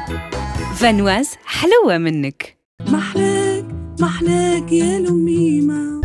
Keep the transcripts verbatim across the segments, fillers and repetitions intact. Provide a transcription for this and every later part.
فانواز حلوة منك. محلاك محلاك يا لميمة.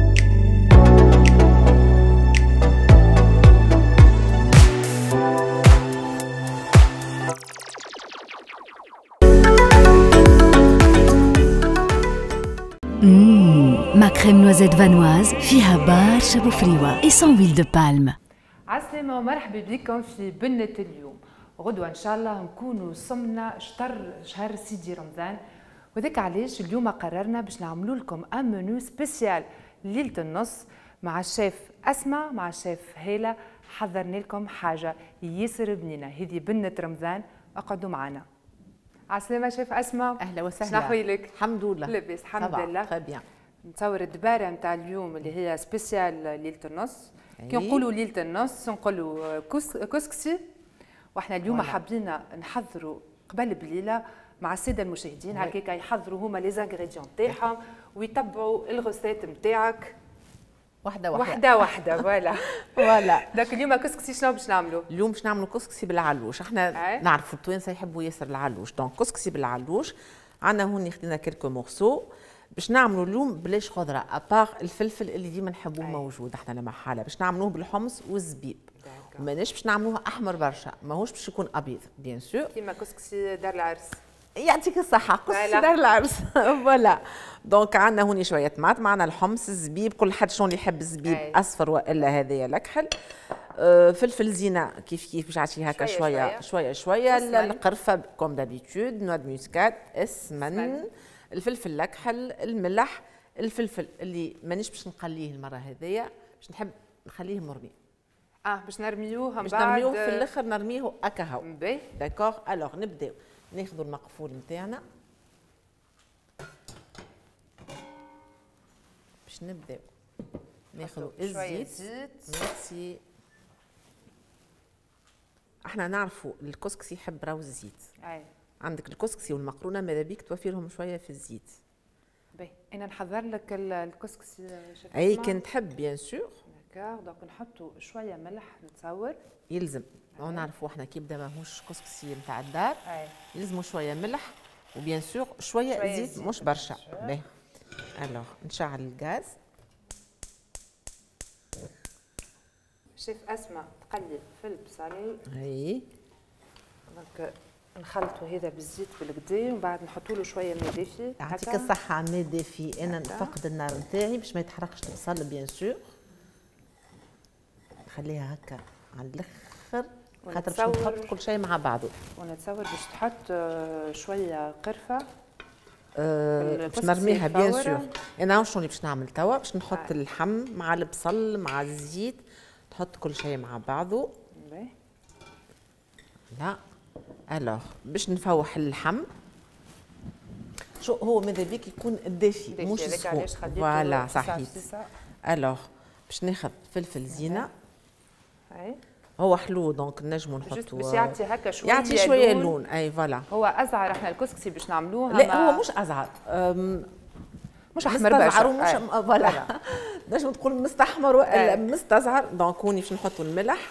مم. ما كريم نوزيت فانواز فيها برشا بوفريوة اي سون ويل دو بالم. عسلامة ومرحبا بكم في بنة اليوم. غدوة إن شاء الله نكونوا صمنا شطر شهر سيدي رمضان، وذاك علاش اليوم قررنا باش نعملوا لكم ان منو سبيسيال ليلة النص مع الشيف أسماء مع الشيف هالة. حضرنا لكم حاجة ياسر بنينة، هذه بنة رمضان. اقعدوا معنا. عسلامة شيف أسماء. أهلا وسهلا. شنو أحوالك؟ الحمد لله. لاباس الحمد لله. تري بيان. نتصور الدبارة نتاع اليوم اللي هي سبيسيال ليلة النص. كي نقولوا ليلة النص نقولوا كسكسي، واحنا اليوم حابين نحضروا قبل بليله مع الساده المشاهدين هكاك يحضروا هما لي زانغريديون تاعهم ويتبعوا الغوسيت نتاعك واحده واحده واحده واحده فوالا فوالا. داك اليوم كسكسي شنو باش نعملوا؟ اليوم باش نعملوا كسكسي بالعلوش. احنا أي. نعرفوا التوانسه يحبوا ياسر العلوش، دونك كسكسي بالعلوش. عندنا هون خدينا كيلكو مورسو باش نعملوا اليوم بلاش خضره ابار الفلفل اللي ديما نحبوه موجود احنا لما حاله، باش نعملوه بالحمص والزبيب. ماناش باش نعملوه احمر برشا، ماهوش باش يكون ابيض بيان سور كيما كسكسي دار العرس. يعطيك الصحة، كسكسي دار العرس. فوالا. دونك عندنا هوني شوية طماط، معنا الحمص، الزبيب، كل حد شلون يحب الزبيب أي. اصفر والا هذايا لكحل. أه فلفل زينة كيف كيف باش نعطيه هكا شوية شوية شوية. القرفة كوم دابيتود، نوع موسكات، السمن، الفلفل لكحل، الملح، الفلفل اللي مانيش باش نقليه المرة هذيا، باش نحب نخليه مرمي. اه باش نرميوه من باش بعد نرميوه في الاخر نرميه هكا هو. باهي داكوغ. الوغ نبداو ناخذوا المقفول نتاعنا باش نبداو ناخذوا الزيت. ميرسي. احنا نعرفوا الكسكسي يحب راهو الزيت. اي عندك الكسكسي والمقرونه ماذا بيك توفرهم شويه في الزيت. باهي انا نحضر لك الكسكسي. اي كان تحب بيان سور. داكوغ. دونك نحطوا شويه ملح نتصور. يلزم. أو نعرفوا احنا كي بدا ماهوش كسكسي نتاع الدار. أي. يلزموا شويه ملح وبيان سور شويه, شوية زيت, زيت مش برشا. باهي. الوغ نشعل الغاز. شيف أسماء تقلب في البصل. اي. دونك نخلطوا هذا بالزيت بالكدا ومن بعد نحطوا له شويه ماء دافي. يعطيك الصحه. ماء دافي. انا نفقد النار نتاعي باش ما يتحرقش البصل بيان سور. نخليها هكا على الاخر خاطر باش نحط كل شيء مع بعضه. ونتصور باش تحط شويه قرفه. أه باش نرميها بيان سور. انا شنو اللي باش نعمل توا؟ باش نحط آه. اللحم مع البصل مع الزيت، تحط كل شيء مع بعضه. باهي. لا الوغ باش نفوح اللحم. شو هو ماذا بيك يكون دافي مش سخون. فوالا صحيت. الوغ باش ناخذ فلفل زينه. اي هو حلو دونك نجموا نحطوا باش يعطي هكا شويه يعطي شويه لون, لون. اي فوالا. هو ازعر احنا الكسكسي باش نعملوه. لا هو مش ازعر. مش احمر برشا ومش فوالا. نجم تقول مستحمر والا مستزعر. دونك هوني باش نحطوا الملح.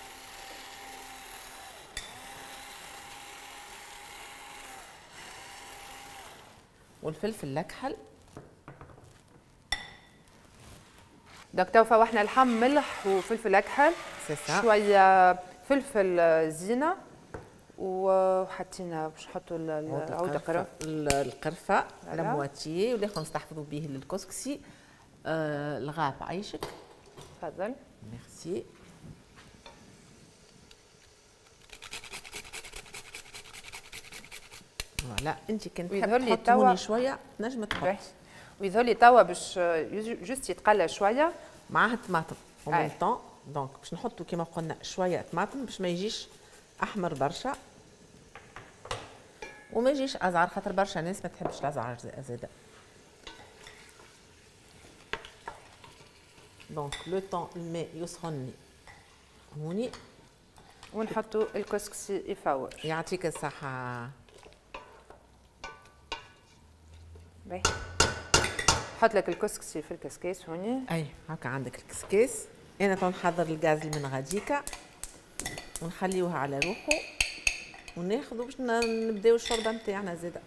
والفلفل لكحل. دونك تو فوحنا اللحم ملح وفلفل اكحل. شويه فلفل زينه وحطينا باش نحطوا عود القرفه. القرفه على مواتي وناخذ نستحفظوا به للكسكسي. آه الغاب عايشك. تفضل. ميرسي. فوالا. انت كنت تحب تحط هوني شويه تنجم تحط. ويظهر لي توا باش جوست يتقلى شويه معاه الطماطم او ميم طون. دونك باش نحطوا كيما قلنا شويه طماطم باش ما يجيش احمر برشا وما يجيش ازعر خاطر برشا ناس ما تحبش الازعر زاده. دونك لو طون الماء يسخن هوني ونحطوا الكسكسي يفور. يعطيك الصحه. باهي نحط لك الكسكسي في الكسكاس هوني. اي هكا عندك الكسكاس. انا تو نحضر الغاز اللي من غاديكا ونخليوها على روحه وناخذوا باش نبداو الشوربه نتاعنا زاده.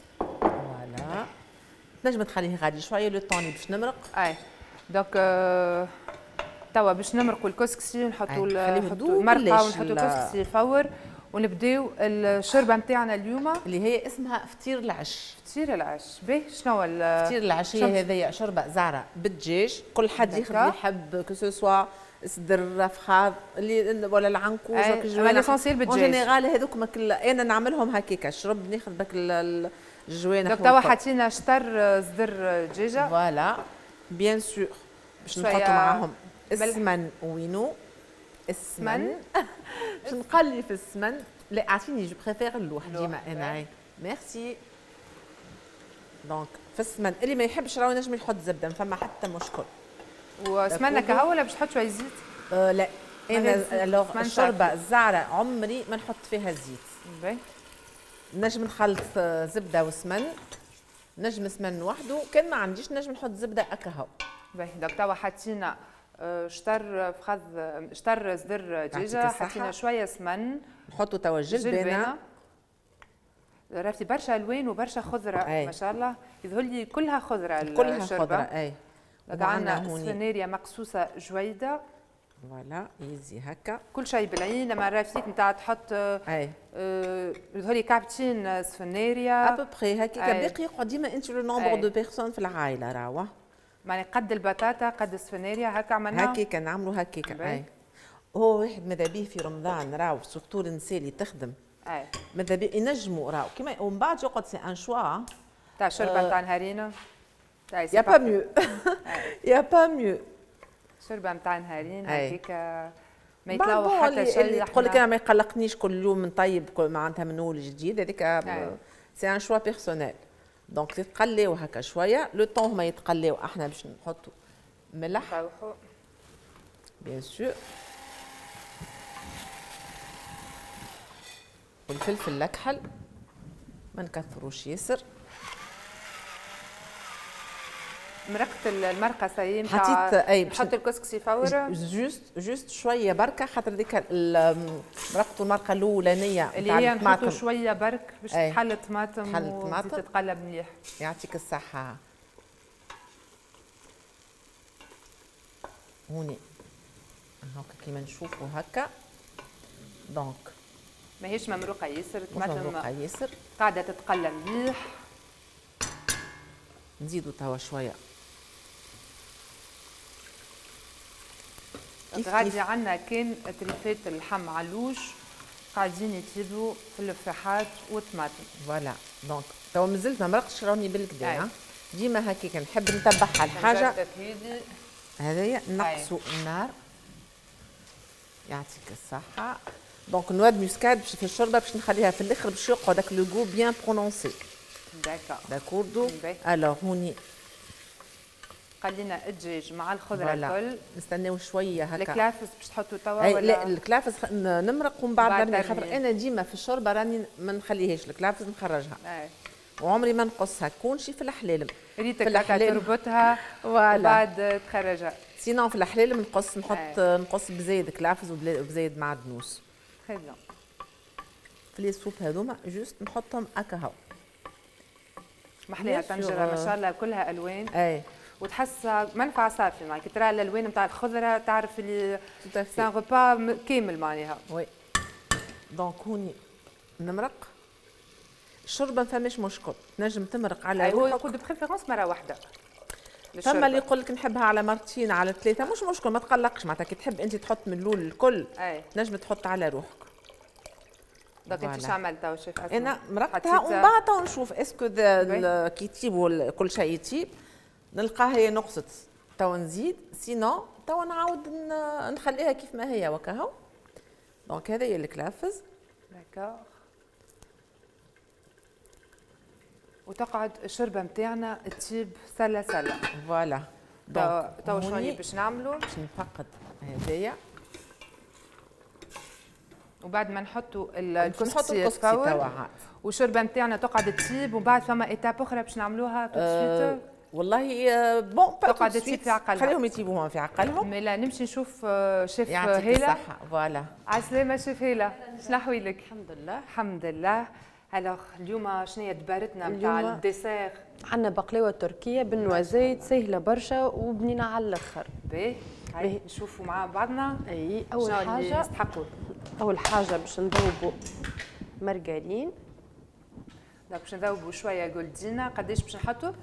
فوالا تنجم تخليه غادي شويه لو طوني باش نمرق. اي دونك آه توا باش نمرقوا الكسكسي ونحطوا نحطوا المرقه ونحطوا الكسكسي فور ونبداو الشوربه نتاعنا اليوم اللي هي اسمها فطير العش. فطير العش. باهي شنو هو فطير العش؟ هي هذيا شوربه زعره بالدجاج، كل حد ياخذ اللي يحب كو سوا صدر فخاذ اللي ولا العنكوز ولا الجوانح. ليسونسيال بالدجاج. اون جينيرال هذوك ماكل انا نعملهم هكاك الشرب ناخذ باك الجوانح. دونك توا حاطين شطر صدر دجاجه. فوالا بيان سور باش نحطوا معاهم السمن. وينو السمن؟ باش نقلي في السمن. لا اعطيني جو بريفير اللوح ديما انا. ميرسي. دونك في السمن اللي ما يحبش راهو ينجم يحط زبده ما فما حتى مشكل. وسمنه كهو ولا باش تحط شويه زيت؟ أه لا انا الوغ الشوربه الزعره عمري ما نحط فيها زيت. باهي نجم نخلط زبده وسمن، نجم سمن وحده، كان ما عنديش نجم نحط زبده اكهو. باهي دونك توا حطينا شطر فخذ شطر صدر دجاجه، حطينا شويه سمن، نحطوا توا الجلبانه. عرفتي برشا الوان وبرشا خضره ما شاء الله، يظهر لي كلها خضره كلها خضره. اي عندنا سفناريا مقصوصه جويده. فوالا ايزي هكا كل شيء بالعين. لما رافيك نتاع تحط اي يظهر لي كعبتين سفناريا ابوبخي هكاك. باقي يقعد ديما انت لو نومبر دو بيرسون في العائله راهو معني قد البطاطا قد السفناريا هكا عملنا هكاك نعملوا هكاك. اي هو واحد ماذا بيه في رمضان راهو سورتو النساء اللي تخدم اي ماذا بيه ينجموا راهو كيما ومن بعد يقعد سي ان شوا تاع شوربه نتاع نهارينا. يا با ميو يا با ميو شوربه نتاع نهارين هكاك ما يطلعوا حتى شيء. تقول لك انا ما يقلقنيش كل يوم نطيب معناتها من اول جديد. هذيك سي ان شوا بيرسونيل. دونك تتقليو هكا شويه لو طون هما يتقليو احنا باش نحطوا ملح بيان سور والفلفل الاكحل ما نكثروش ياسر. مرقت المرقه سايم حطيت اي نحط الكسكسي فورا جوست جوست شويه بركه خاطر ديك مرقته المرقه الاولانيه اللي هي نحطوا شويه برك باش تحل الطماطم وتتقلب مليح. يعطيك الصحه. هوني هاكا كيما نشوفوا هكا. دونك ماهيش ممروقه ياسر، الطماطم ممروقه ياسر قاعده تتقلب مليح. نزيدوا توا شويه غادي عندنا كان تريفات اللحم علوش قاعدين يطيبوا في الفاحات والطماطم. فوالا دونك توا مازلت ما مرقتش راني بالكدا. ديما هكاك نحب نتبعها الحاجه هذايا نقصوا النار. يعطيك الصحه. دونك نواد ميسكاد باش في الشوربه باش نخليها في الاخر باش يقعد داك لو غو بيان برونونسي. داكا داكوردو. الوغ هوني خلينا الدجاج مع الخضره الكل. نستناو شويه هكا. الكلافس باش تحطوا توا ولا؟ لا الكلافس نمرق ومن بعد نرمي خاطر انا ديما في الشوربه راني ما نخليهاش الكلافس نخرجها. اي وعمري ما نقصها كون شي في الحلال. ريتك هكا تربطها وبعد تخرجها. سينون في الحلال نقص نحط نقص بزايد كلافس وبزايد معدنوس. تري بيان. في لي سوب هذوما جوست نحطهم هكا هاو. محليها طنجره ما شاء الله كلها الوان. اي وتحسها منفعه صافيه معناها كي ترى الالوان نتاع الخضره تعرف اللي سان غوبا كامل معناها. وي دونك هوني نمرق الشوربه ما فماش مشكل تنجم تمرق على روحك. هو يقول دو بريفيرونس مره واحده. فما اللي يقول لك نحبها على مرتين على ثلاثه مش مشكل ما تقلقش معناتها كي تحب انت تحط من الاول الكل تنجم تحط على روحك. دونك انت شو عملت تو شيف اسماء؟ انا مرقتها ومن بعد تو نشوف اسكو كي يطيب كل شيء يطيب نلقاها هي نقصت تو نزيد سينو تو نعاود نخليها كيف ما هي وكهو. دونك هذا هي الكلافز. داكور. وتقعد الشوربه نتاعنا تطيب سله سله. فوالا. تو تو شويه باش نعملوا؟ باش نفقد هذايا وبعد ما نحطوا الكسكسي فور والشوربه نتاعنا تقعد تطيب وبعد فما ايتاب اخرى باش نعملوها تو سويت. والله بون تقعد تسيب في عقلها، خليهم يطيبوهم في عقلهم. مي لا نمشي نشوف شيف يعطيك هيلا. الصحة. فوالا عسلامة شيف هيلا، شنو احوالك؟ الحمد لله. الحمد لله. الوغ اليوم شنو هي دبارتنا نتاع الديسير؟ عندنا بقلاوه تركيه بالنوازيت سهله برشا وبنينه على الاخر. باهي هاي نشوفوا مع بعضنا. اي اول حاجه نستحقوا اول حاجه باش نذوبوا مرقالين. دونك باش نذوبوا شويه جولدينا. قداش باش نحطوا؟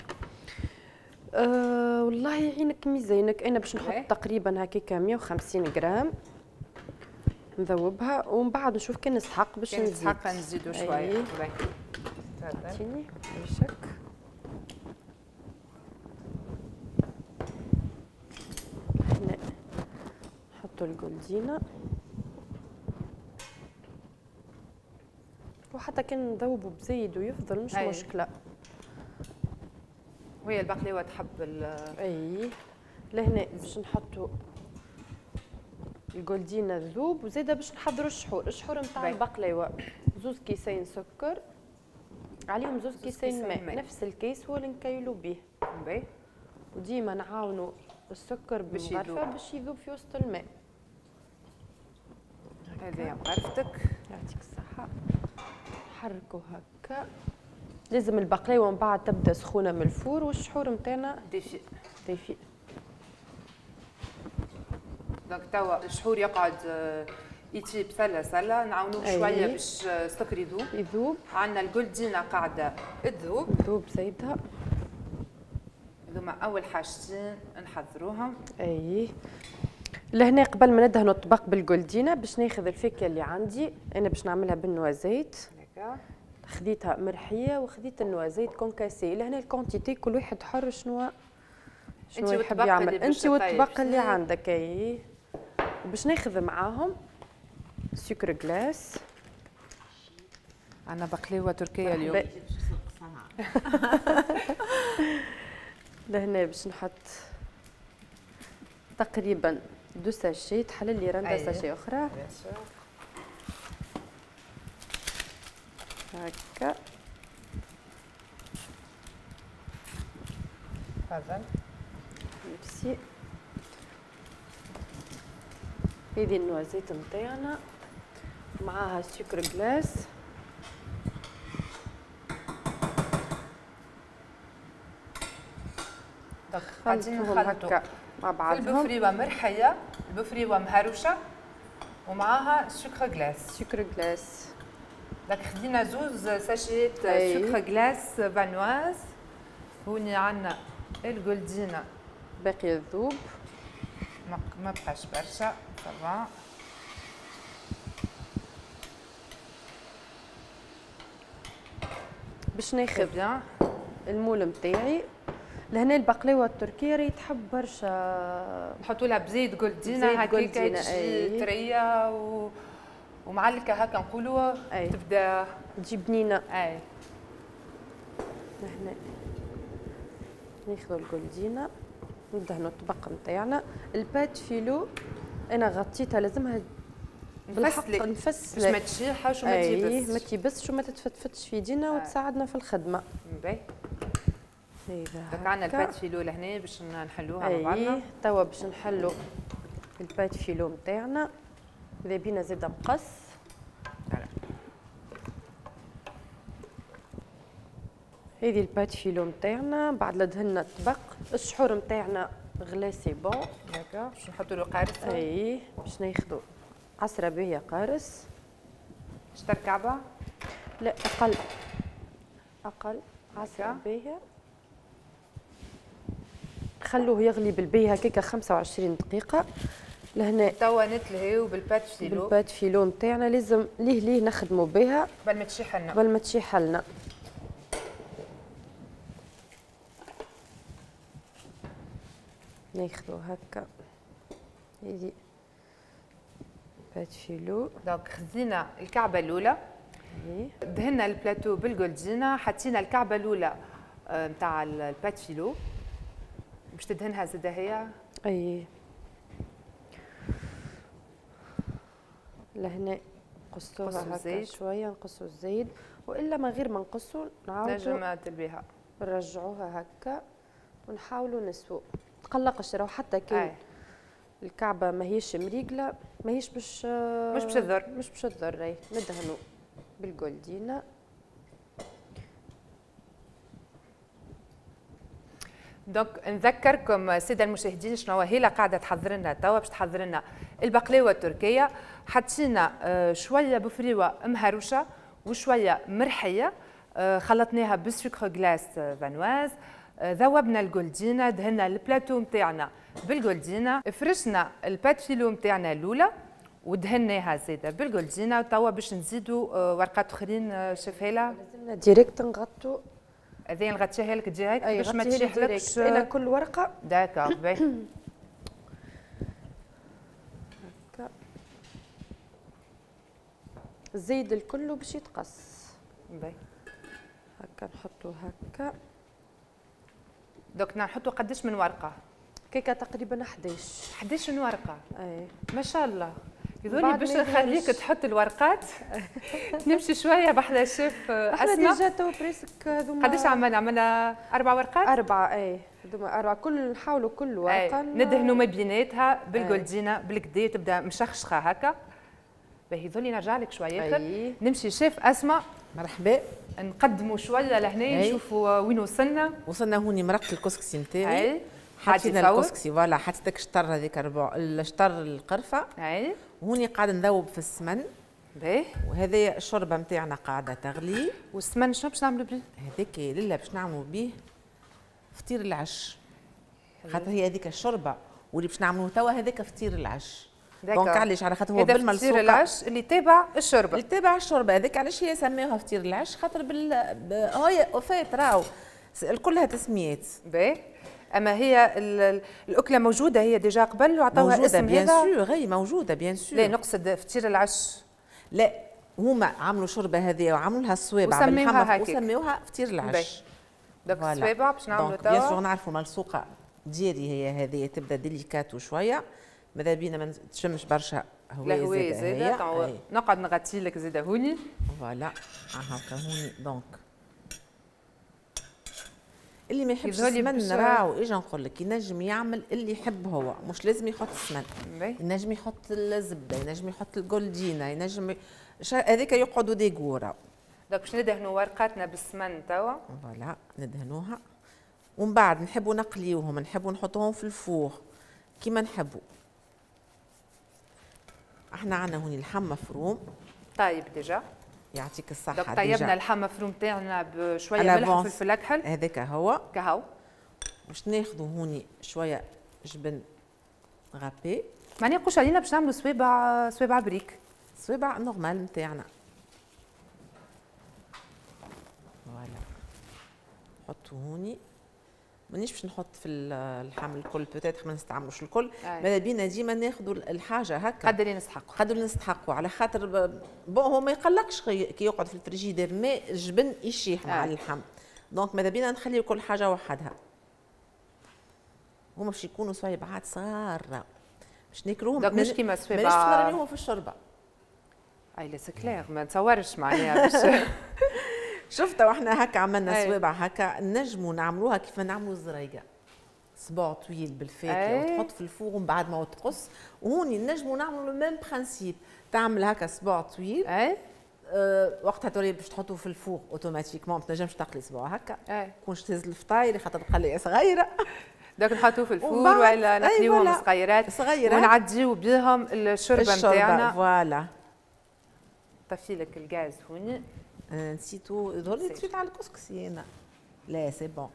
أه والله يعينك ميزانك. انا باش نحط تقريبا هكاك مية وخمسين غرام نذوبها ومن بعد نشوف كان نستحق باش نزيد. نستحق نزيدوا شويه. تفضلي بشك. هنا نحطوا الجولدينا وحتى كان نذوبوا بزيد ويفضل مش أي. مشكله. وهي البقلاوه تحب ال اي لهنا باش نحطوا الجولدينا الذوب وزيدا باش نحضروا الشحور. الشحور نتاع البقلاوه زوز كيسين سكر عليهم زوز كيسين ماء. ماء نفس الكيس هو اللي نكيلوا به. باهي وديما نعاونوا السكر بالمغرفه باش يذوب في وسط الماء. هذه مغرفتك يعطيك الصحه. نحركوا هكا. لازم البقلاوه من بعد تبدا سخونه من الفور والشحور نتاعنا دافي دافي. دونك توا الشحور يقعد يطيب سله سله نعاونوه شويه باش السكر يذوب يذوب. عندنا الجولدينا قاعده تذوب تذوب زيدها. هذوما اول حاجتين نحضروهم. اي لهنا قبل ما ندهنوا الطبق بالجولدينا باش ناخذ الفاكهه اللي عندي. انا باش نعملها بالنوازيت. خديتها مرحيه وخديت النوازيت كونكاسي. لهنا الكونتيتي كل واحد حر شنو شنو يحب يعمل انت والطبق اللي عندك. اي باش ناخذ معاهم سكر جلاس. عندنا بقلاوه تركيه اليوم. لهنا باش نحط تقريبا دو ساشي. تحل لي رنده ساشي اخرى هكا. تفضل. ميرسي. هذه النوازيت نتاعنا معاها سكر جلاس. قاعدين نخلطوا مع بعضهم. البفريوه مرحيه، البفريوه مهروشه ومعاها سكر جلاس. سكر جلاس. دونك خدينا زوز ساشيات سكر جلاس فانواز. هوني عندنا الجولدينا باقي الذوب ما بقاش برشا. صافا باش ناخذ المول نتاعي. لهنا البقلاوه التركيه راهي تحب برشا نحطوا لها بزيت جولدينا هكاك تجي طريه و... ومعلكه هكا نقولوا تبدا تجي بنينه. اي لهنا ناخذوا الجولدينا ندهنوا الطبق نتاعنا. البات فيلو انا غطيتها لازمها بالحق نفسلك باش ما تشيحش وما تيبسش. ما تيبسش وما تتفتفتش في يدينا وتساعدنا في الخدمه. باهي دونك عندنا البات فيلو لهنا باش نحلوها مع بعضنا. توا باش نحلوا البات فيلو نتاعنا. اذا بينا زاده مقص. هذه البات فيلو نتاعنا. بعد لا دهنا الطبق الشحور نتاعنا غلا سي بون. داكا باش نحطوا له قارص. اي باش ناخذوا عصره باهيه قارص. شتر كعبه؟ لا اقل اقل عصره باهيه. خلوه يغلي بالبي هكاك خمسة وعشرين دقيقه. لهنا توا نتلهيو بالبات فيلو. بالبات فيلو نتاعنا لازم ليه ليه نخدموا بها قبل ما تشيح لنا. قبل ما تشيح لنا. ناخذوا هكا هذه بات فيلو. دونك خدينا الكعبه الاولى دهنا البلاتو بالجولدينا. حطينا الكعبه الاولى نتاع البات فيلو باش تدهنها زاده هي. اي لهنا نقصوها هكا شويه نقصوا الزيت والا ما غير ما نقصوا نعاودوا نجم تلبيها نرجعوها هكا ونحاولوا نسووا. تقلقش راهو حتى كان الكعبه ماهيش مريقله ماهيش باش مش باش تضر مش باش تضر. اي ندهنوا بالجولدينا. دونك نذكركم الساده المشاهدين شنو هي قاعده تحضر لنا توا. باش تحضر لنا البقلاوه التركيه. حطينا شويه بفريوه مهروشه وشويه مرحيه، خلطناها بالسكر غلاس فانواز، ذوبنا الجولدينا، دهنا البلاتو نتاعنا بالجولدينا، فرشنا البات فيلو نتاعنا الاولى ودهناها زاده بالجولدينا. وتوا باش نزيدوا ورقات اخرين. شوف هيلا لازمنا ديريكت نغطوا. هذه نغطيها لك ديريكت باش ما تشيحلكش الى كل ورقه. داكور باهي. هكا الزيد الكل باش يتقص. باهي هكا نحطوا هكا. دوك نحطوا قداش من ورقه؟ كيكه تقريبا احداش احداش من ورقه. اي ما شاء الله. يظهرلي باش نخليك تحط الورقات نمشي شويه بحذا الشيف احنا ديجا تو بريسك هذوما. قداش عملنا؟ عملنا اربع ورقات. اربعه اي هذوما اربعه. كل نحاولوا كل ورقه ندهنوا ما بيناتها بالجولدينا بالكدا تبدا مشخشخه هكا. باهي يظهرلي نرجع لك شويه أي. نمشي شيف اسماء. مرحبا. نقدموا شويه لهنا نشوفوا وين وصلنا. وصلنا هوني مرقه الكسكسي نتاعي. حطينا الكسكسي فوالا حطيتك الشطر هذيك ربع الشطر القرفه. اي وهوني قاعده نذوب في السمن. باهي. وهذه الشوربه نتاعنا قاعده تغلي. والسمن شنو باش نعملوا به؟ هذاك لله باش نعملوا به فطير العش. خاطر هي هذيك الشوربه واللي باش نعملوه توا هذاك فطير العش. دونك علاش؟ على خاطر هو بالملصوقه. فطير العش اللي تابع الشوربه. اللي تابع الشوربه هذاك علاش هي سميوها فطير العش خاطر بال هي وفات راهو كلها تسميات. باهي. اما هي الاكله موجوده هي ديجا قبل وعطاوها اسم بيان سور. غي موجوده بيان سور. لا نقصد فطير العش. لا هما عملوا شوربه هذه وعملوا لها الصوابع بالحمص وسميوها فطير العش. دوك الصوابع باش نعملوا توا. بيان سور نعرفوا ملصوقه ديالي هي هذه تبدا ديليكاتو شويه. ماذا بينا ما تشمش برشا هواء زاده. زاده نقعد نغطي لك زاده هوني. فوالا هاكا هوني. دونك اللي ما يحبش السمن راهو اجا نقول لك ينجم يعمل اللي يحب هو، مش لازم يحط السمن. ينجم يحط الزبده، ينجم يحط الجولدينا، ينجم هذاك يقعدوا ديكورا. دونك باش ندهنوا ورقاتنا بالسمن توا. فوالا ندهنوها ومن بعد نحبوا نقليوهم، نحبوا نحطوهم في الفور كيما نحبوا. احنا عندنا هوني اللحم مفروم. طيب ديجا يعطيك الصحة. دونك طيبنا اللحم مفروم تاعنا بشوية ملح وفلفل أكحل. هذاك هو. كهو. باش ناخذوا هوني شوية جبن غابي. ما نقولش علينا باش نعملوا صوابع صوابع بريك. صوابع نورمال نتاعنا. فوالا. نحطوا هوني. مانيش باش نحط في اللحم الكل بوتيتر ما نستعملوش الكل. ماذا بينا ديما ناخذوا الحاجه هكا قدر اللي نستحقوا قدر اللي نستحقوا على خاطر بون هو ما يقلقش كي يقعد في الفريجيدير ما الجبن يشيح مع اللحم. دونك ماذا بينا نخليو كل حاجه وحدها. هما باش يكونوا صويبعات صغار باش ناكلوهم. دونك مش كيما صويبع مانيش باش نرميوهم في الشوربه. اي لا سي كلير ما نتصورش معناها باش شفت واحنا هكا عملنا صوابع هكا نجموا نعملوها كيف ما نعملوا الزريقه. صباع طويل بالفاكهه وتحط في الفور ومن بعد ما تقص. وهوني نجموا نعملوا لو ميم برانسيب. تعمل هكا صباع طويل. اي أه وقتها تولي باش تحطوه في الفور اوتوماتيكمون ما تنجمش تقلي صباع هكا. اي كونش تهز الفطاير خاطر القليه صغيره. دونك نحطوه في الفور ولا نقليوهم صغيرات صغيرات ونعديو بهم الشوربه نتاعنا. فوالا. طفي لك الغاز هوني. نسيتو يظهر لي تفيت على الكسكسي انا. لا سي بون.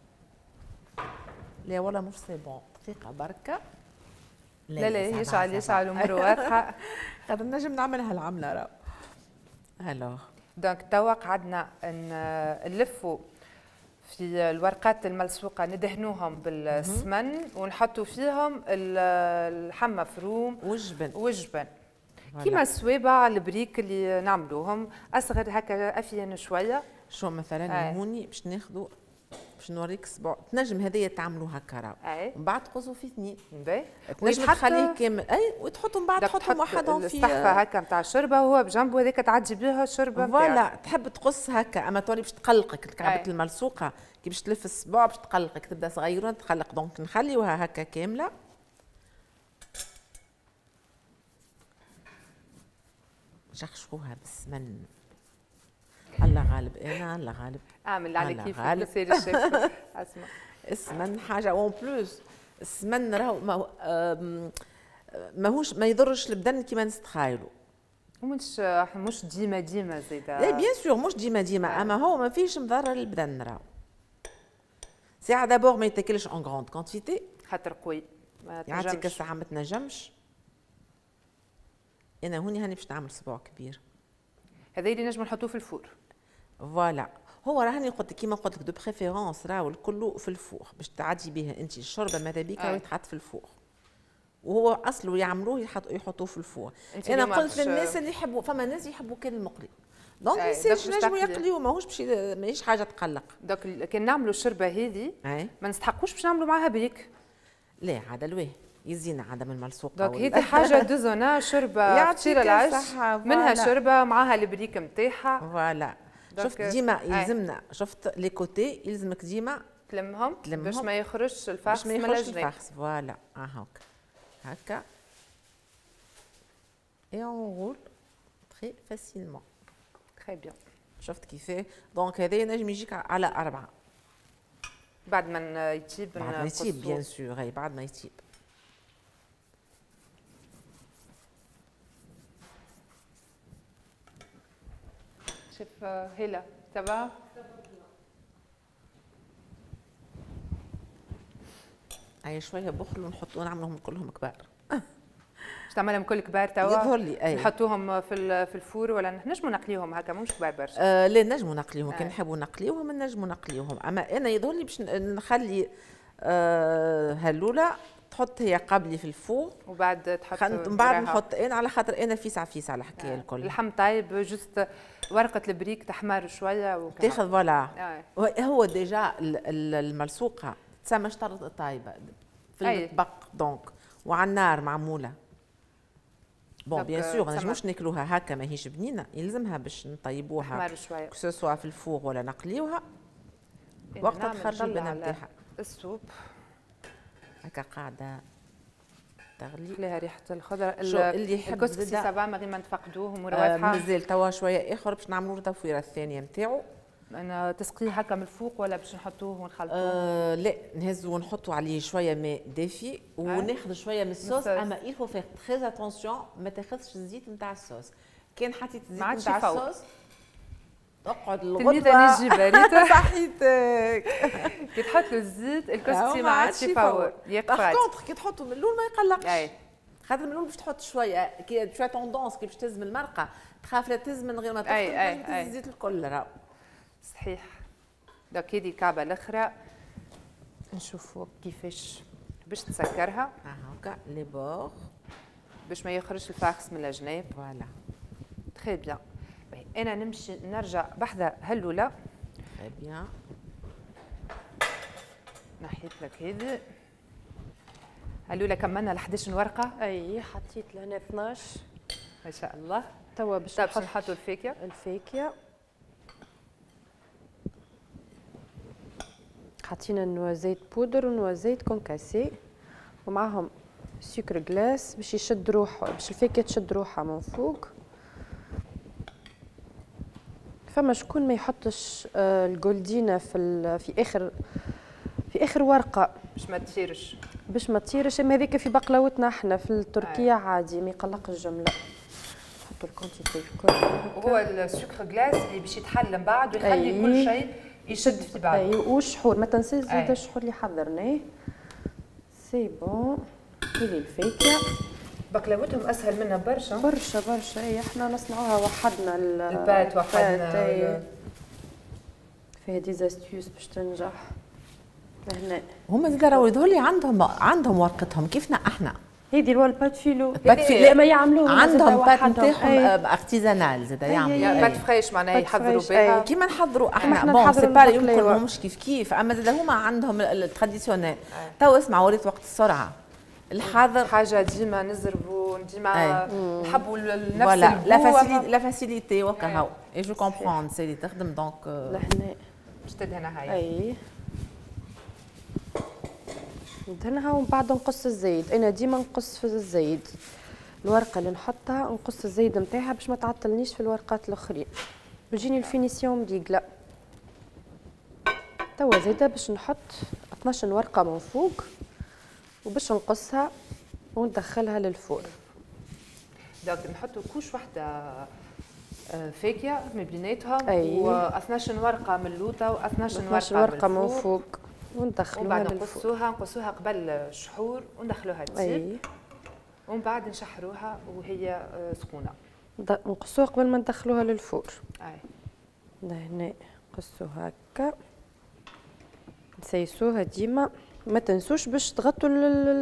لا والله مش سي بون. دقيقة بركة. لا لا يشعل يشعل أمور واضحة. خاطر نجم نعملها العملة راهو. الوغ. دونك توا قعدنا نلفوا في الورقات الملصوقة ندهنوهم بالسمن ونحطوا فيهم اللحم مفروم والجبن. والجبن. كيما الصوابع البريك اللي نعملوهم اصغر هكا افين شويه. شو مثلا آه. هوني باش ناخذوا باش نوريك صباع تنجم هذيا تعملوا هكا راهو ومن بعد تقصوا في اثنين باهي تنجم تخليه كامل اي وتحطوا من بعد تحطهم وحدهم في الصحفه هكا نتاع الشوربه وهو بجنبه هذيك تعدي بها الشوربه نتاعك فوالا تحب تقص هكا اما تولي باش تقلقك كعبه الملصوقه كي باش تلف الصباع باش تقلقك تبدا صغيره تقلق دونك نخليوها هكا كامله شخشوها بالسمن الله غالب انا الله غالب اعمل على كيف سير الشيف اسمع السمن حاجه اون بلوس السمن راهو ما ماهوش ما يضرش البدن كيما نستخايلوا مش مش ديما ديما زيدا لا بيان سور مش ديما ديما اما هو ما فيش مضر للبدن راهو ساعه دابور ما يتاكلش اون غروند كونتيتي خاطر قوي ما تنجمش يعطيك الصحه ما تنجمش انا هوني هاني باش نعمل صباع كبير هذا اللي نجم نحطوه في الفور فوالا هو راهني قلت لك كيما قلت لك دو بريفيرونس راهو الكل في الفور باش تعدي به انت الشوربه ماذا بيك راهو يتحط في الفور وهو اصله يعملوه يحطوا يحطوه في الفور انا قلت للناس اللي يحبوا فما ناس يحبوا كان المقلي دونك ما يصيرش نجموا يقليوه ماهوش باش ماهيش حاجه تقلق دونك كان نعملوا الشوربه هذه ما نستحقوش باش نعملوا معاها بريك لا عاد الواه يزينا عدم الملصوقه دونك هذه حاجه دوزونا شوربه فطيره العش منها شوربه معاها البريك نتاعها فوالا شفت ديما يلزمنا شفت لي كوتي يلزمك ديما تلمهم باش ما يخرجش الفاخس من الجناب باش ما يخرجش الفاخس فوالا اه هاكا هكا اي اون رول تري فاسيلمون تري بيان شفت كيفاه دونك هذا ينجم يجيك على أربعة بعد ما يطيب بعد ما يطيب بيان سور اي بعد ما يطيب شوف هلا تبع اي شويه بخل ونحطوا نعملهم كلهم كبار باش تعملهم كل كبار توا يظهر لي اي نحطوهم في في الفور ولا نجموا نقليهم هكا مش كبار برشا آه لا نجموا نقليهم كان نحبوا نقليوهم نجموا نقليوهم اما انا يظهر لي باش نخلي آه هالولا تحط هي قبلي في الفور وبعد تحط من بعد نحط انا على خاطر انا فيسع فيسع الحكايه آه. الكل اللحم طايب جست ورقه البريك تحمر شويه وكذا تاخذ فوالا آه. هو ديجا الملصوقه تسمى شطرة الطايبه في أي. المطبق دونك وعلى النار معموله بون بيان سور ما نجموش ناكلوها هكا ماهيش بنينه يلزمها باش نطيبوها تحمر شويه كو سوا في الفور ولا نقليوها وقتها تخرج البنه نتاعها السوب هكا قاعده تغلي لها ريحه الخضره اللي يحب الكسكسي سافا ما غير ما نفقدوه مروحه آه مازال توا شويه اخر باش نعملوا التفويره الثانيه نتاعو انا تسقيه هكا من الفوق ولا باش نحطوه ونخلطوه؟ آه لا نهزو ونحطوا عليه شويه ماء دافي وناخذ شويه من الصوص اما il faut faire très attention ما تاخذش الزيت نتاع الصوص كان حطيت الزيت نتاع الصوص تقعد الغدوه تلميذه نجي بريته صحيتك كي تحط له الزيت الكسكسي ما عادش يفور يقفل كونتر كي تحطه من اللون ما يقلقش خاطر من اللون باش تحط شويه كي شويه توندونس كي باش تهزم المرقه تخاف لا تهزم من غير ما تحط الزيت الكل راهو صحيح دوك هذه الكعبه الاخرى نشوفوا كيفاش باش تسكرها هاكا لي بور باش ما يخرجش الفاخس من الجناب فوالا تري بيان انا نمشي نرجع بحذا هالولا تري بيان نحيت لك هذه هالولا كملنا ل إحدى عشرة ورقه اي حطيت لهنا اثناش ما شاء الله توا باش طيب نحطوا الفاكهه الفاكهه حطينا نوازيت بودر ونوازيت كونكاسي ومعهم سكر جلاس باش يشد روحه باش الفاكهه تشد روحها من فوق فما شكون ما يحطش الجولدينا في في اخر في اخر ورقه باش ما تطيرش باش ما تطيرش اما هذيك في بقلاوتنا احنا في تركيا عادي ما يقلقش الجمله نحطوا الكونتيتي الكل وهو السكر جلاس اللي باش يتحل من بعد ويخلي أي. كل شيء يشد في بعضه اي والشحور ما تنساش زيد الشحور اللي حضرناه سي بون كيلي الفاكهه بقلاوتهم اسهل منها برشا برشا برشا اي احنا نصنعوها وحدنا البات وحدنا فيها دي زاستيوس باش تنجح لهنا هما زاد راهو يظهر لي عندهم عندهم ورقتهم كيفنا احنا هذه اللي هو البات فيلو. بات فيلو لا ما يعملوها عندهم بات نتاعهم ارتيزانال زاد يعملوا بات فريش معناها يحضروا بها كيما نحضروا احنا احنا بون سي با يمكن البقلاوة. مش كيف كيف اما زاد هما عندهم التراديسيونيل. تو اسمع وريت وقت السرعه الحاضر حاجه ديما نزربوا ديما نحبوا نفس فوالا لا البو فاسيليتي لا فاسيليتي وكا هاو اي جو كومبرون سي اللي تخدم دونك لهنا باش تدهنها هاي. اي ندهنها ومن بعد نقص الزيت. انا ديما نقص في الزيت الورقه اللي نحطها، نقص الزيت نتاعها باش ما تعطلنيش في الورقات الاخرين، بتجيني الفينيسيون مديقله. توا زايده باش نحط اثناش ورقه من فوق وباش نقصها وندخلها للفور. دونك نحطوا كوش وحده فاكهه من بيناتهم أي. واثناش ورقه من اللوطه واثناش اثناش ورقه, ورقه من فوق, فوق وندخلوها وبعد للفور. نقصوها نقصوها قبل الشحور وندخلوها تيب. اي ومن بعد نشحروها وهي سخونه. نقصوها قبل ما ندخلوها للفور. اي لهنا نقصوها هكا، نسيسوها ديما، ما تنسوش باش تغطوا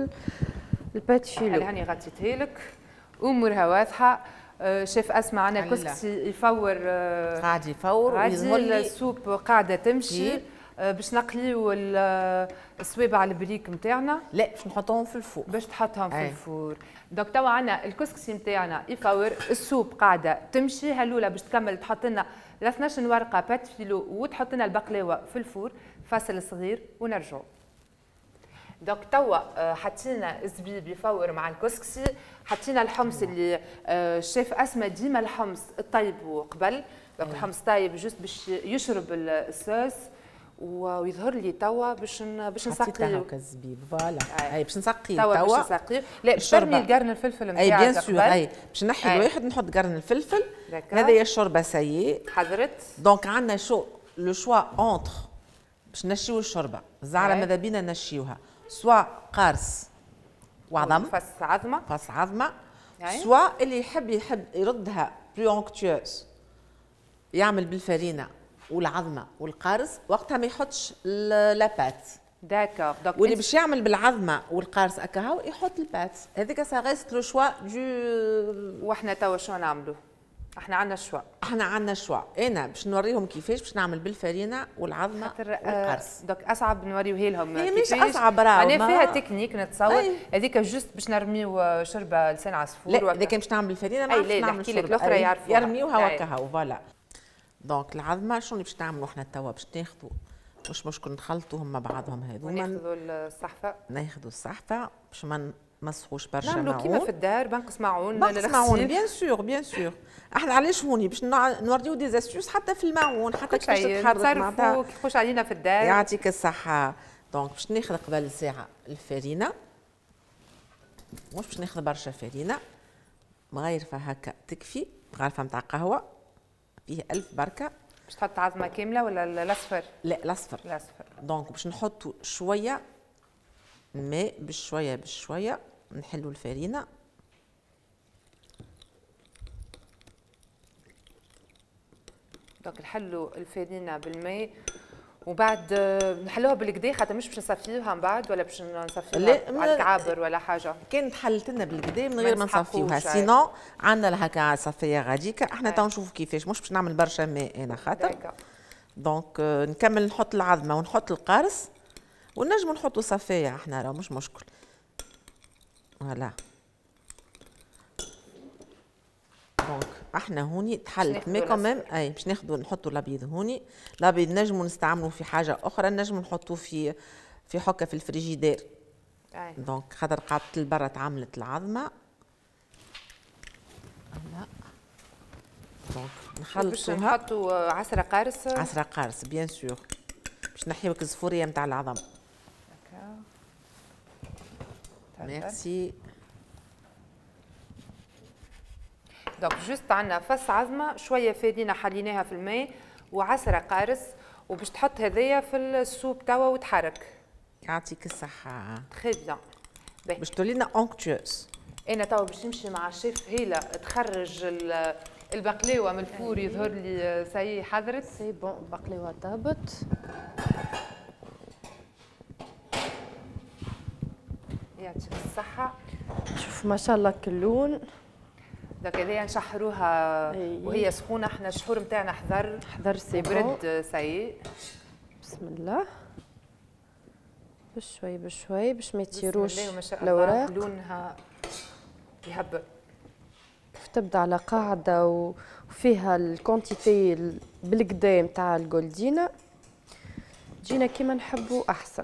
البات فيلو. هاني غطيتها لك امورها واضحه. شيف اسمع عنا الكسكسي يفور قاعد يفور ويظهر لي السوب قاعده تمشي. باش نقليو السوابع البريك نتاعنا. لا باش نحطوهم في الفور باش تحطهم في الفور. دونك توا عندنا الكسكسي نتاعنا يفور، السوب قاعده تمشي. هالولا باش تكمل تحط لنا اثناش ورقه بات فيلو وتحط لنا البقلاوه في الفور. فاصل صغير ونرجعوا. دونك توا حطينا الزبيب يفور مع الكسكسي، حطينا الحمص اللي الشيف اسماء ديما الحمص طيبه قبل. دونك الحمص طايب جوست باش يشرب الصوص ويظهر لي توا باش باش نسقيو هكا الزبيب فوالا. اي باش نسقيو توا باش نسقيو. لا باش ترمي القرن الفلفل نتاعك. اي بيان سور. اي باش نحي الواحد نحط قرن الفلفل. هذايا الشوربه سايي حضرت. دونك عندنا شو لو شوا اونتر باش نشيو الشوربه. الزعره ماذا بينا نشيوها سوا قارص وعظم، فص عظمه فص عظمه، سوا اللي يحب يحب يردها بلو اونكتيوز يعمل بالفرينه والعظمه والقارص، وقتها ما يحطش لابات. داكور. دونك واللي باش يعمل بالعظمه والقارص اكاهو يحط البات. هذيك سا ريست لو شوا دو. واحنا توا شو نعملوا؟ احنا عندنا شوا. احنا عندنا شوا. انا باش نوريهم كيفاش باش نعمل بالفرينه والعظمه والقرص. دوك اصعب نوريوها لهم. هي مش اصعب راه انا فيها تكنيك نتصور. هذيك جوست باش نرميو شوربه لسان عصفور. لا اذا كان باش نعمل بالفرينه ما نعرفش نعمل شوربه. لك الاخرى يعرفوها يرميوها وكاهو فوالا. دونك العظمه شنو باش نعملوا احنا توا باش ناخذوا مش مشكل نخلطوهم مع بعضهم هذوما. ناخذوا الصحفه ناخذوا الصحفه باش ما مسخوش برشا. نعملوا كيما في الدار بنقص معون بنقص معون بيان سور بيان سور. احنا علاش هوني باش نوريو دي زاستيوس حتى في المعون حتى كيفاش تتحرك معناتها كيفاش علينا في الدار. يعطيك الصحه. دونك باش ناخذ قبل ساعه الفرينه، مش باش ناخذ برشا فرينه، مغيرفه هكا تكفي، مغرفه نتاع قهوه فيه ألف بركه. باش تحط عظمه كامله ولا الاصفر؟ لا الاصفر. الاصفر. دونك باش نحطوا شويه ماء بشويه بشويه، نحلوا الفرينه. دونك نحلوا الفرينه بالماء وبعد نحلوها بالكدا خاطر مش باش نصفيوها من بعد ولا باش نصفيوها على الكعابر ولا حاجه. كانت حلت لنا بالكدا من غير ما نصفيوها، سينو عندنا هكا صفيه غاديكا. احنا تو نشوفوا كيفاش، مش باش نعمل برشا ماء انا خاطر. دونك نكمل نحط العظمه ونحط القارص ونجموا نحطوا صفيه احنا راه مش مشكل. فوالا. دونك احنا هوني تحلت مي كوميم. اي باش ناخذوا نحطوا الابيض هوني. الابيض نجموا نستعملوا في حاجه اخرى، نجموا نحطوه في في حكه في الفريجيدير. اي دونك خاطر قعدت لبرا تعملت العظمه. لا دونك نخلطوها. باش نحطوا عسره قارص. عسره قارص بيان سور باش نحيو الزفوريه نتاع العظم. ميرسي. دونك جوست عندنا فص عظمه، شويه فرينه حليناها في الماء وعسره قارص، وباش تحط هذايا في السوب توا وتحرك. يعطيك الصحه. تري بيان. باش تولي لنا اونكتيوز. انا توا باش نمشي مع الشيف هيلا تخرج البقلاوه من الفور. يظهر لي ساي حضرت. سي بون البقلاوه طابت. يعطيك الصحه. شوف ما شاء الله كلون. دونك هذيا نشحروها أي. وهي سخونه. احنا الشحور نتاعنا حذر حضر سي بون. برد سي. بسم الله بشوي بشوي باش ما بسم يطيروش الله وما شاء الله الاوراق. لونها يهبل. كيف تبدا على قاعده وفيها الكونتيتي بالكدا نتاع الجولدينا تجينا كيما نحبوا احسن.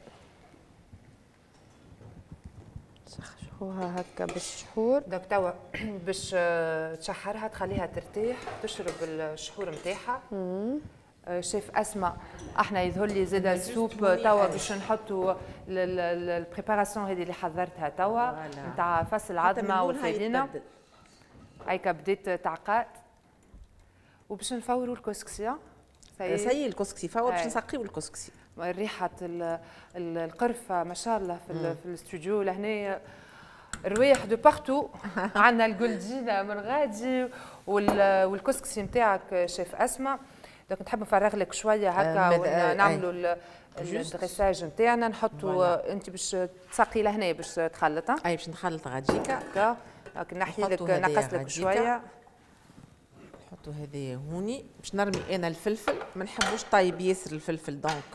نسخوها هكا بالشحور. دونك توا باش تشحرها تخليها ترتاح تشرب الشحور نتاعها. شيف اسماء احنا يظهر لي زاد السوب توا باش نحطوا البريباراسيون هذه اللي حضرتها توا نتاع فص العظمه والفرينه. هيك بديت تعقات وباش نفوروا الكسكسي. سي الكسكسي فور باش نسقيو الكسكسي. ريحه القرفه ما شاء الله في, في الاستوديو لهنا الروايح دو بارتو. عندنا الجولدينا من غادي والكسكسي نتاعك شيف اسماء. دونك نحب نفرغ لك شويه هكا ونعملوا الدريساج نتاعنا. نحطوا انت باش تسقي لهنا باش تخلط. اي باش نخلط غاديكا هكا. دونك نحي لك نقص لك شويه. نحطوا هذايا هوني باش نرمي انا الفلفل. ما نحبوش طايب ياسر الفلفل دونك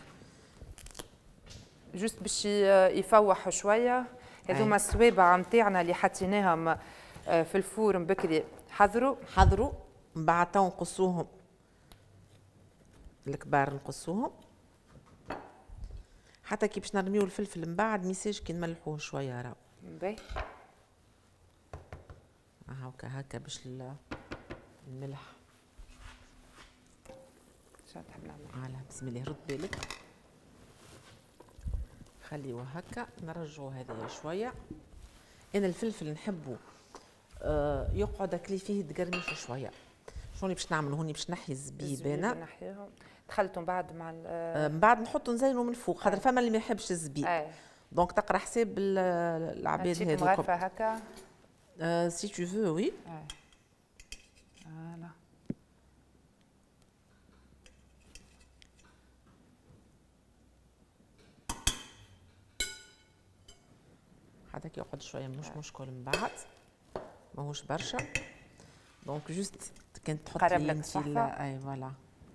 جوست باش يفوح شويه. هذوما السوابع نتاعنا اللي حطيناهم في الفور بكري حضروا حضروا من بعد تو نقصوهم الكبار نقصوهم حتى كي باش نرميو الفلفل من بعد ميساج كي نملحوه شويه راهو باهي. هاكا هكا باش الملح. شنو تحب نعمل؟ على بسم الله رد بالك. خليوه هكا نرجعوا هذايا شويه. انا الفلفل نحبه آه يقعد اكلي فيه تقرمش شويه. شنو باش نعمل هوني باش نحي الزبيبانه. نحيهم دخلتهم بعد مع آه من بعد نحطوا نزينوا من فوق خاطر فما اللي ما يحبش الزبيب. آه. دونك تقرا حساب العباد هذوك. مغرفه هكا. آه سي تو فو وي. آه. فوالا. حتى كي يقعد شويه مش مشكل من بعد ماهوش برشا. دونك جوست كانت تحط لي انت اي فوالا.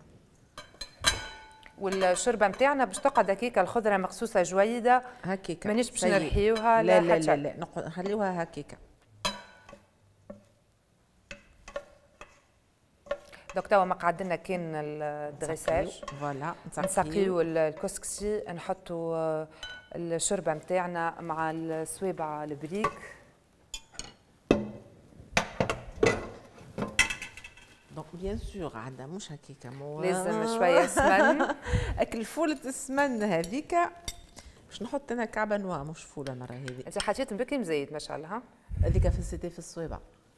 والشوربه نتاعنا باش تقعد هكيكا الخضره مقصوصه جويده هكيكا مانيش باش نرحيوها. لا لا لا لا نخليوها هكيكا. دوك توا مقعدنا كاين الدريساج فوالا نسقيو الكسكسي نحطوا الشوربه نتاعنا مع السوابع البريك. دونك بيان سور عندها مش هكيكا مو لازم شويه سمن. اكل فولة السمن هذيك باش نحط انا كعبه نوا مش فوله المره هذه. انت حطيت بكري مزيد ما شاء الله. هذيك في السيتي في الصويبه.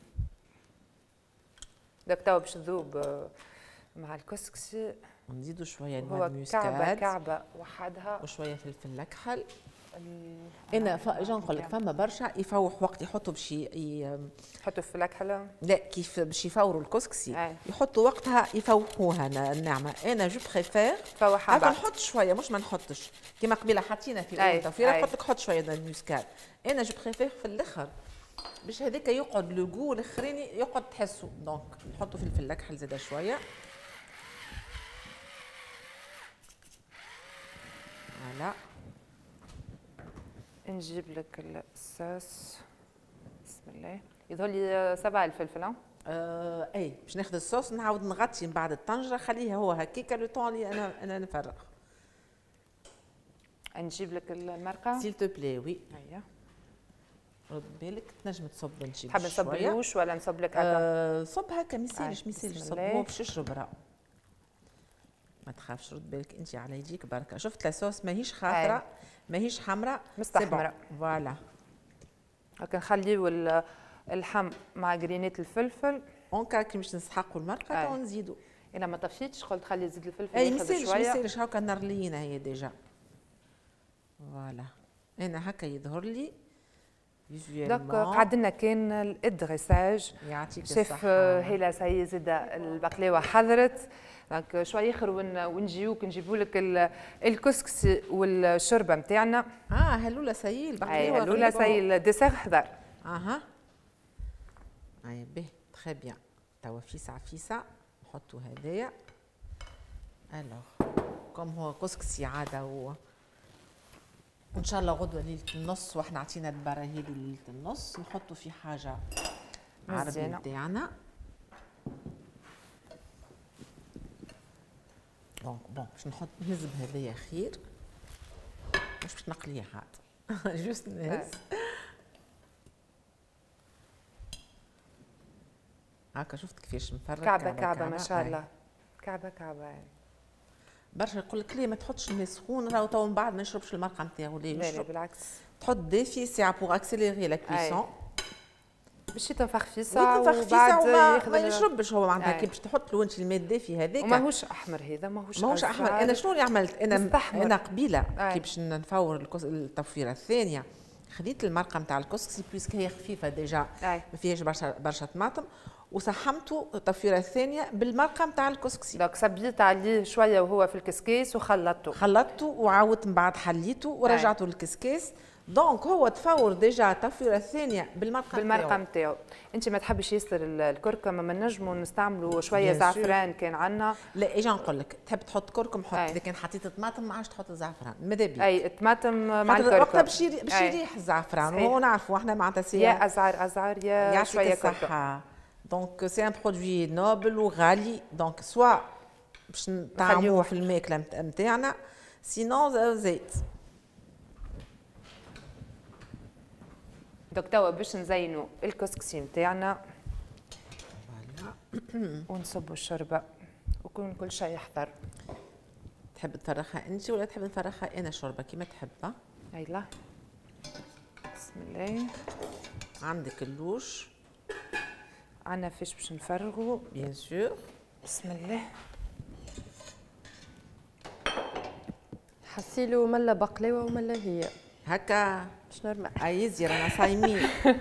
دوك توا باش تذوب مع الكسكسي. نزيدوا شويه نوع الموسكاد. كعبه كعبه وحدها وشويه فلفل اكحل. انا اجي نقول لك فما برشا يفوح وقت يحطوا باش يحطوا فلفل اكحل. لا كيف باش يفوروا الكسكسي آه. يحطوا وقتها يفوحوها النعمه. انا جو بريفير تفوحها بعد نحط شويه مش ما نحطش كيما قبيله حطينا في الاول توفيره نحط لك حط شويه الموسكاد. انا جو بريفير في الاخر باش هذاك يقعد لو جو الاخراني يقعد تحسوا. دونك نحطوا فلفل اكحل زاده شويه. فوالا. نجيب لك الصوص. بسم الله. يظهر لي سبعة الفلفل. آه اي باش ناخذ الصوص نعاود نغطي من بعد الطنجره خليها هو هكاكا لو طون اللي انا انا نفرغ. نجيب لك المرقه سيل تو بلاي. وي هيا رد بالك تنجم تصب نجيب تحب نصب لوش ولا نصب لك هكا؟ آه صب هكا ما يصيرش ما يصيرش صب هو باش يشرب راه. ما تخافش رد بالك انت على يديك بركه. شفت لاصوص ماهيش خاطره ماهيش حمراء مستحمره. فوالا. هكا نخليو اللحم مع جرينات الفلفل. اونكا كي باش نسحقوا المرقه تو نزيدوا. انا ما طفيتش قلت خلي زيد الفلفل ياخذ شويه. اي ما يصيرش هاكا النار لينه هي ديجا. فوالا. انا هكا يظهر لي دونك قعدنا كان الادريساج. يعطيك الصحه. شيف هيلا سي زاد البقلاوه حضرت. دونك شويه اخر ونجيوك نجيبوا لك الكسكسي والشوربه نتاعنا. اه هلولا سي البقلاوه. هلولا سي الديسير حضر. اها اي به تخي بيان. توا فيسع فيسع نحطو هذايا. الوغ كوم هو كسكسي عاده و وان شاء الله غدوه ليله النص، واحنا عطينا البراهيل ليله النص نحطو في حاجه عربي بتاعنا. دونك بون باش نحط نهز بهذايا خير، مش باش نقليه عاد جوست نهز. هاكا شفت كيفاش مفرق كعبه كعبه ما شاء الله. كعبه كعبه برشا يقول لك ليه ما تحطش الماء سخون، راهو تو من بعد ما يشربش المرقه نتاعو. ليه لا لا بالعكس تحط دافي ساعه بوغ اكسيليري لا كويسون باش تنفخ فيسا وبعد وما ما يشربش هو معناتها كي باش تحط له انت الماء الدافي هذاك. وماهوش احمر هذا ماهوش ماهوش احمر. انا شنو اللي عملت انا مستحمر. انا قبيله كي باش نفور التفويره الثانيه خذيت المرقه نتاع الكسكسي بيسك هي خفيفه ديجا ما فيهاش برشا برشا طماطم، وسحمته التفويره الثانيه بالمرقه نتاع الكسكسي. دونك صبيت عليه شويه وهو في الكسكيس وخلطته خلطته وعاودت من بعد حليته ورجعته للكسكيس. دونك هو تفور ديجا التفويره الثانيه بالمرقه بالمرقه نتاعو. انت ما تحبش ياسر الكركم، ما نجموا نستعملوا شويه زعفران كان عندنا. لا اجي نقول لك تحب تحط كركم حط، اذا كان حطيت طماطم ما عادش تحط الزعفران ماذا بيك. اي الطماطم مع الكركم وقتها باش باش يريح الزعفران وهو نعرفوا احنا معناتها سي يا ازعر ازعر يا شويه كركم. دونك سي ان برودوي نوبل وغالي، دونك سوا باش نطعموه في الماكله نتاعنا سينون زيت. دونك توا باش نزينوا الكسكسي نتاعنا ونصبوا الشوربه ويكون كل شيء يحضر. تحب تفرخها انت ولا تحب نفرخها انا الشوربه كيما تحبها؟ هيلا بسم الله. عندك اللوش، عندنا فيش باش نفرغوا بيان سور. بسم الله. حسيلو ملا بقلاوه وملا هي هكا مش نورمال. عايزي رانا صايمين.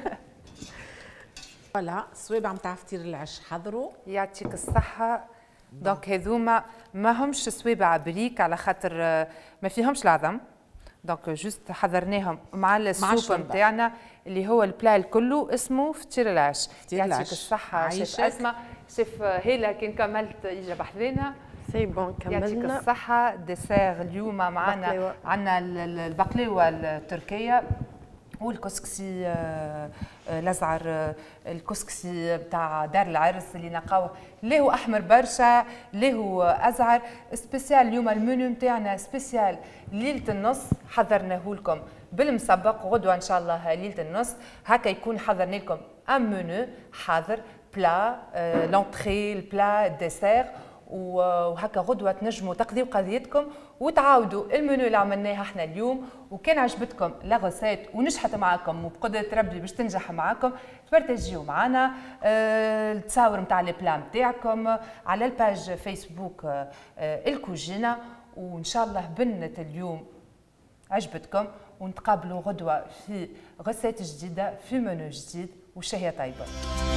فوالا الصوابع نتاع فطير العش حضروا يعطيك الصحة. دونك هذوما ما همش صوابع بريك على خاطر ما فيهمش العظم، دونك جوست حضرناهم مع السوب نتاعنا اللي هو البلا الكله اسمه فطير العش. يعطيك الصحة شيف أسماء. شيف هيلا كان كملت يجي بحذانا سي بون كملنا. يعطيك الصحة. ديسير اليوم معنا عندنا البقلاوة التركية والكسكسي الازعر، الكسكسي بتاع دار العرس اللي نلقاوه اللي هو احمر برشا اللي هو ازعر. سبيسيال اليوم المنيو نتاعنا سبيسيال ليله النص حضرناه لكم بالمسبق، غدوه ان شاء الله ليله النص هكا يكون حضرنا لكم ان منيو حاضر بلا لونتري البلا الديسير، وهكا غدوه تنجموا تقضيوا قضيتكم وتعاودوا المنيو اللي عملناه احنا اليوم. وكان عجبتكم لا غوسيت ونجحت معاكم وبقدره ربي باش تنجح معاكم تبارتاجيو معنا أه التصاور نتاع لي بلان نتاعكم على الباج فيسبوك أه الكوجينه. وان شاء الله بنة اليوم عجبتكم، ونتقابلوا غدوه في غوسيت جديده في منيو جديد وشهيه طيبه.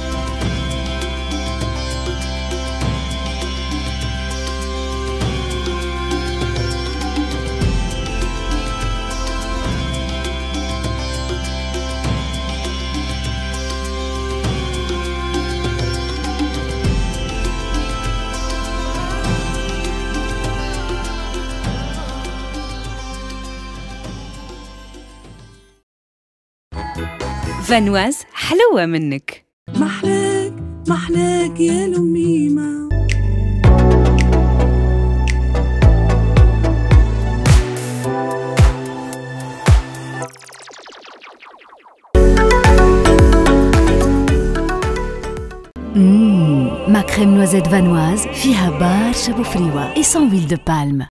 فانواز حلوة منك. محلاك محلاك يا لميمة. مم. ما كريم نوزيت فانواز فيها برشا بوفريوة et sans huile de palme.